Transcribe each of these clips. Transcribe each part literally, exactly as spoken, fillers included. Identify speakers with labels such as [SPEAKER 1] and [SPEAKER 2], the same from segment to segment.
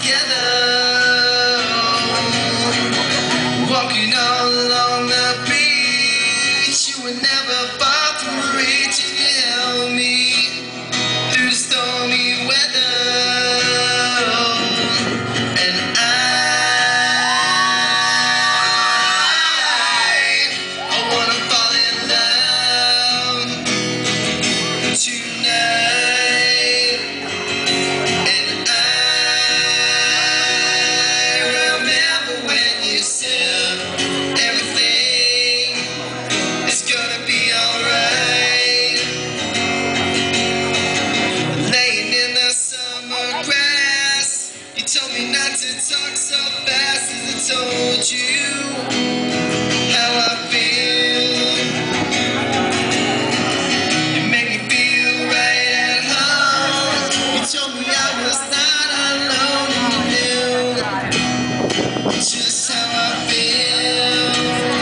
[SPEAKER 1] together, walking all along the beach. You were never far from reaching. You held me through the stormy weather, and I, I wanna fall in love tonight. And I remember when you said everything is gonna be alright. Laying in the summer grass, you told me not to talk so fast, as I told you how I feel. You made me feel right at home. You told me I was not alone, and you knew just how I feel.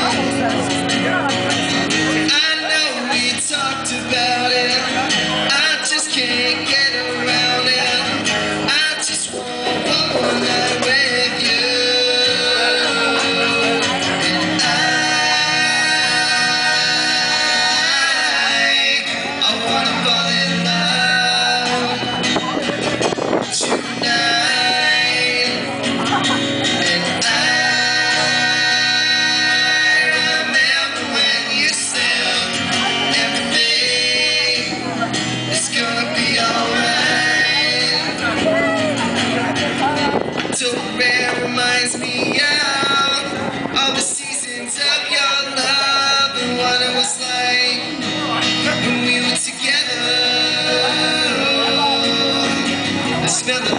[SPEAKER 1] I know we talked about it, I just can't get around it. I just want one night with you. And I, I wanna fall in love tonight. And I remember when you said everything is gonna be alright. Don't Red reminds me of all the seasons of your love and what it was like when we were together. The smell of